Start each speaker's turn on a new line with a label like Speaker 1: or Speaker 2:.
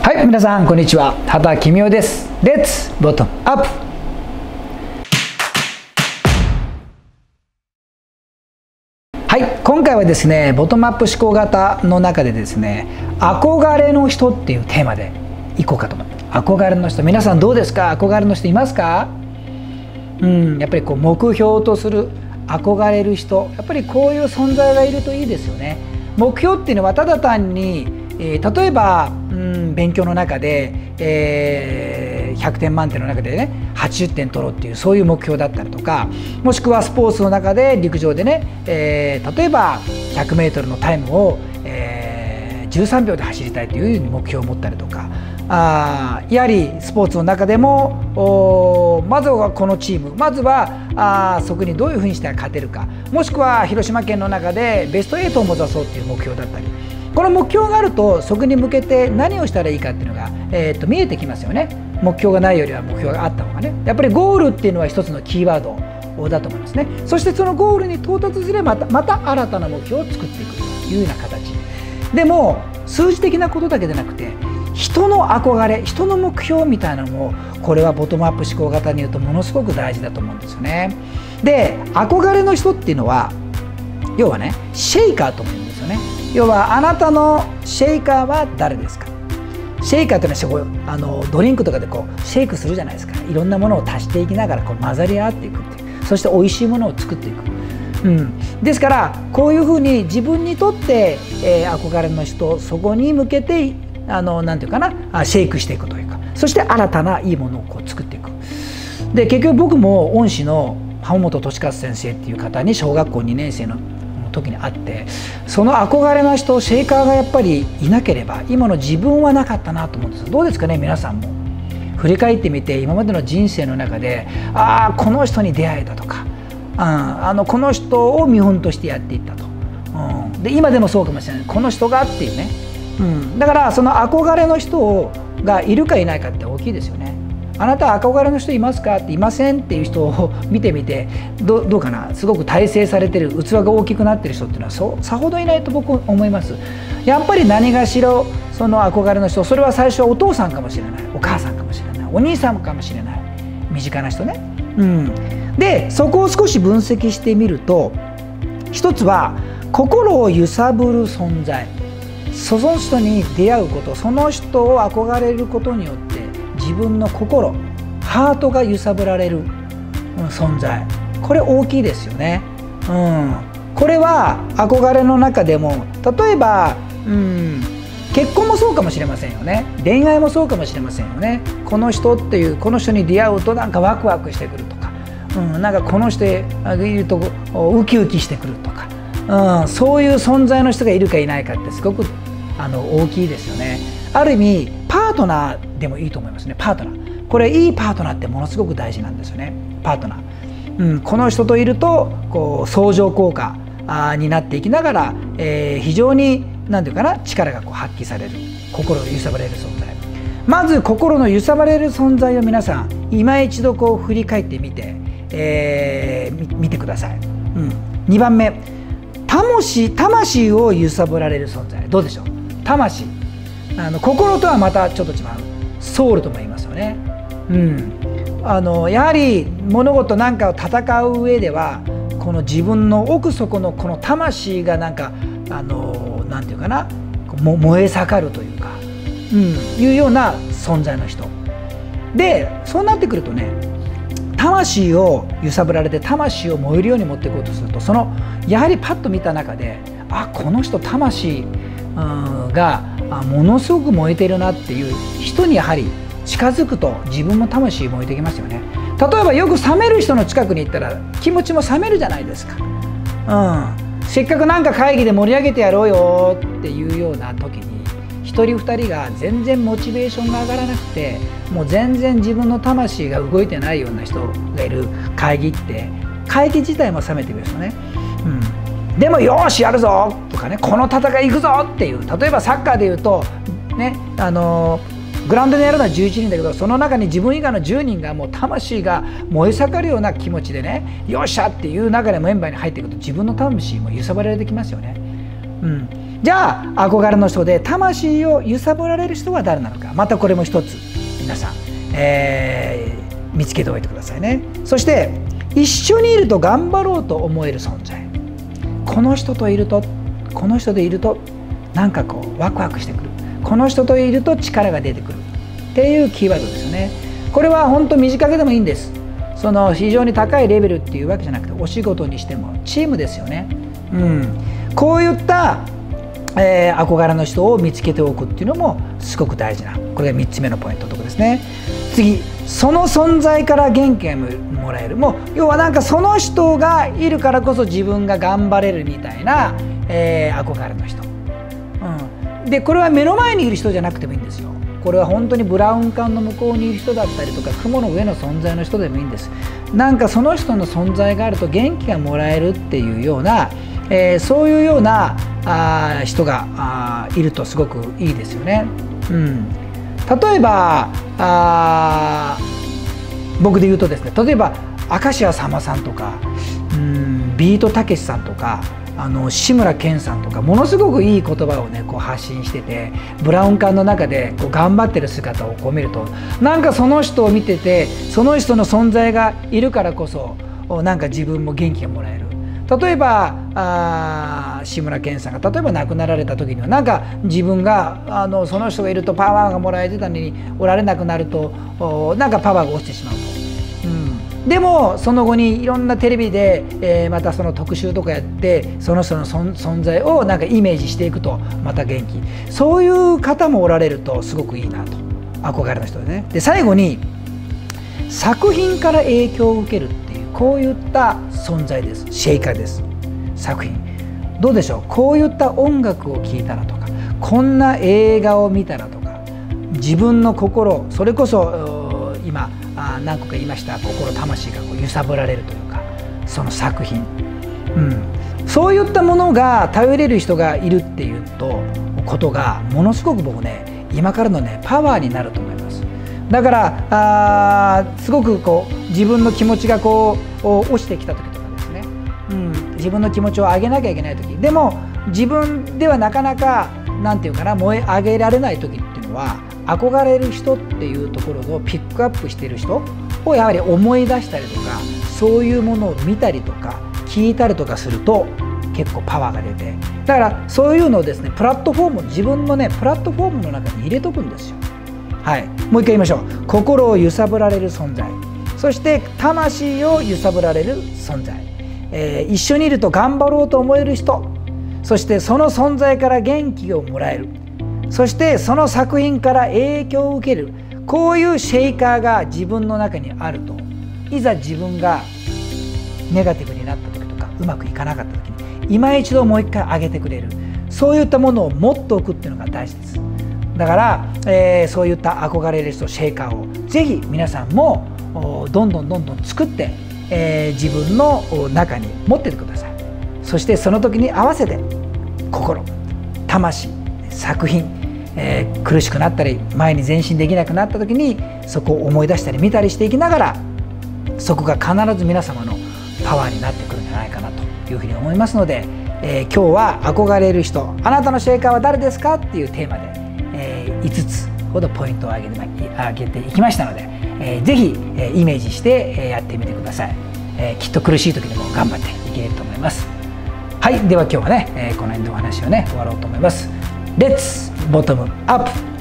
Speaker 1: はい、皆さんこんにちは。畑公夫です。レッツボトムアップ。はい、今回はですね、ボトムアップ思考型の中でですね、憧れの人っていうテーマでいこうかと思います。憧れの人、皆さんどうですか？憧れの人いますか？やっぱりこう目標とする憧れる人、やっぱりこういう存在がいるといいですよね。目標っていうのはただ単に例えば、勉強の中で、100点満点の中でね80点取ろうっていうそういう目標だったりとか、もしくはスポーツの中で陸上でね、例えば 100m のタイムを、13秒で走りたいという目標を持ったりとか、やはりスポーツの中でもまずはこのチーム、まずはそこにどういうふうにして勝てるか、もしくは広島県の中でベスト8を目指そうという目標だったり、この目標があるとそこに向けて何をしたらいいかっていうのが、見えてきますよね。目標がないよりは目標があった方がね、やっぱりゴールっていうのは一つのキーワードだと思いますね。そしてそのゴールに到達すればまた新たな目標を作っていくというような形でも、数字的なことだけでなくて人の憧れ、人の目標みたいなのも、これはボトムアップ思考型に言うとものすごく大事だと思うんですよね。で、憧れの人っていうのは要はね、シェイカーとも言うんですよね。要はあなたのシェイカーは誰ですか？シェイカーというのはドリンクとかでこうシェイクするじゃないですか。いろんなものを足していきながらこう混ざり合っていくっていう、そして美味しいものを作っていく。ですからこういうふうに自分にとって、憧れの人、そこに向けてなんていうかな、シェイクしていくというか、そして新たないいものをこう作っていく。で、結局僕も恩師の浜本俊和先生っていう方に小学校2年生の時に会って、その憧れの人、シェイカーがやっぱりいなければ今の自分はなかったなと思うんです。どうですかね、皆さんも振り返ってみて、今までの人生の中でこの人に出会えたとか、この人を見本としてやっていったと、で今でもそうかもしれない、この人がっていうね、だからその憧れの人がいるかいないかって大きいですよね。あなた憧れの人いますかって、いませんっていう人を見てみてどうかな。すごく大成されてる、器が大きくなってる人っていうのはさほどいないと僕は思います。やっぱり何がしろその憧れの人、それは最初はお父さんかもしれない、お母さんかもしれない、お兄さんかもしれない、身近な人ね。でそこを少し分析してみると、一つは心を揺さぶる存在、その人に出会うこと、その人を憧れることによって自分の心、ハートが揺さぶられる存在、これ大きいですよね。これは憧れの中でも、例えば、結婚もそうかもしれませんよね。恋愛もそうかもしれませんよね。この人っていう、この人に出会うとなんかワクワクしてくるとか、なんかこの人いるとウキウキしてくるとか、そういう存在の人がいるかいないかってすごく大きいですよね。ある意味パートナーでもいいと思いますね。パートナー、これいいパートナーってものすごく大事なんですよね。パートナー、この人といるとこう相乗効果になっていきながら、非常に何て言うかな、力がこう発揮される、心を揺さぶれる存在。まず心の揺さぶれる存在を皆さん今一度こう振り返ってみて、見てください。2番目、魂を揺さぶられる存在、どうでしょう。魂、心とはまたちょっと違う、ソウルとも言いますよね。やはり物事なんかを戦う上では、この自分の奥底のこの魂がなんかなんていうかな、燃え盛るというか、いうような存在の人で、そうなってくるとね、魂を揺さぶられて魂を燃えるように持っていこうとすると、やはりパッと見た中で、この人魂がものすごく燃えてるなっていう人にやはり近づくと、自分も魂燃えてきますよね。例えばよく冷める人の近くに行ったら気持ちも冷めるじゃないですか。せっかくなんか会議で盛り上げてやろうよっていうような時に、1人2人が全然モチベーションが上がらなくて、もう全然自分の魂が動いてないような人がいる会議って、会議自体も冷めてくるんですよね。でもよーしやるぞとかね、この戦い行くぞっていう、例えばサッカーでいうとね、グラウンドでやるのは11人だけど、その中に自分以外の10人がもう魂が燃え盛るような気持ちでね、よっしゃっていう中でメンバーに入っていくと、自分の魂も揺さぶられてきますよね。 じゃあ憧れの人で魂を揺さぶられる人は誰なのか、またこれも一つ皆さん、見つけておいてくださいね。そして一緒にいると頑張ろうと思える存在、この人といるとなんかこうワクワクしてくる、この人といると力が出てくるっていうキーワードですよね。これは本当短くでもいいんです。その非常に高いレベルっていうわけじゃなくて、お仕事にしてもチームですよね。こういった憧れの人を見つけておくっていうのもすごく大事な、これが3つ目のポイントのところですね。次、その存在から元気がもらえる。もう要はなんかその人がいるからこそ自分が頑張れるみたいな、憧れの人、でこれは目の前にいる人じゃなくてもいいんですよ。これは本当にブラウン管の向こうにいる人だったりとか、雲の上の存在の人でもいいんです。なんかその人の存在があると元気がもらえるっていうような、そういうような人がいるとすごくいいですよね。例えば僕で言うとですね、例えば明石家さんまさんとか、ビートたけしさんとか、志村けんさんとか、ものすごくいい言葉をねこう発信してて、ブラウン管の中でこう頑張ってる姿をこう見ると、なんかその人を見てて、その人の存在がいるからこそなんか自分も元気がもらえる。例えば志村けんさんが例えば亡くなられた時には、なんか自分がその人がいるとパワーがもらえてたのに、おられなくなるとなんかパワーが落ちてしまうと。でもその後にいろんなテレビで、またその特集とかやって、その人の存在をなんかイメージしていくとまた元気、そういう方もおられるとすごくいいなと、憧れの人でね。で最後に作品から影響を受けるっていう、こういった存在です。シェイカーです。作品どうでしょう。こういった音楽を聴いたらとか、こんな映画を見たらとか、自分の心、それこそ今何個か言いました心魂がこう揺さぶられるというか、その作品、そういったものが頼れる人がいるっていうことがものすごく僕ね、今からのねパワーになると思います。だからすごくこう自分の気持ちがこう落ちてきた時とかですね、自分の気持ちを上げなきゃいけない時でも、自分ではなかなかなんていうかな、燃え上げられない時っていうのは、憧れる人っていうところをピックアップしている人をやはり思い出したりとか、そういうものを見たりとか聞いたりとかすると結構パワーが出て、だからそういうのをですね、プラットフォーム、自分のねプラットフォームの中に入れとくんですよ。もう一回言いましょう。心を揺さぶられる存在、そして魂を揺さぶられる存在、一緒にいると頑張ろうと思える人、そしてその存在から元気をもらえる、そしてその作品から影響を受ける、こういうシェイカーが自分の中にあると、いざ自分がネガティブになった時とか、うまくいかなかった時に今一度もう一回上げてくれる、そういったものを持っておくっていうのが大事です。だから、そういった憧れる人、シェイカーをぜひ皆さんもどんどん作って、自分の中に持っててください。そしてその時に合わせて心、魂、作品、苦しくなったり前に前進できなくなった時にそこを思い出したり見たりしていきながら、そこが必ず皆様のパワーになってくるんじゃないかなというふうに思いますので、今日は憧れる人、あなたのシェイカーは誰ですかっていうテーマで、5つほどポイントを挙げていきましたので、ぜひイメージしてやってみてください。きっと苦しい時でも頑張っていけると思います。はい、では今日はね、この辺でお話をね終わろうと思います。レッツボトムアップ。